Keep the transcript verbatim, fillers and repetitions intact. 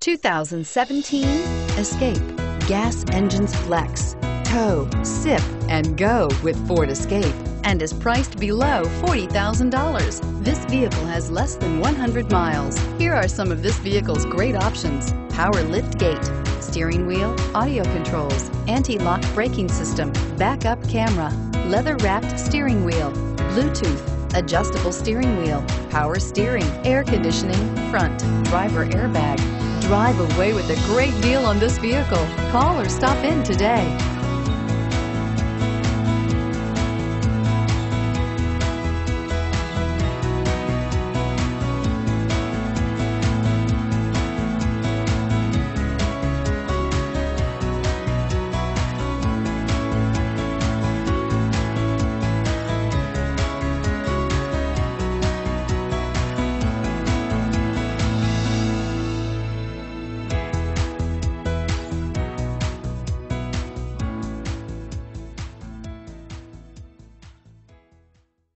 two thousand seventeen Escape. Gas engines flex, tow, sip, and go with Ford Escape, and is priced below forty thousand dollars. This vehicle has less than one hundred miles. Here are some of this vehicle's great options: power lift gate, steering wheel audio controls, anti-lock braking system, backup camera, leather-wrapped steering wheel, Bluetooth, adjustable steering wheel, power steering, air conditioning, front, driver airbag. Drive away with a great deal on this vehicle. Call or stop in today.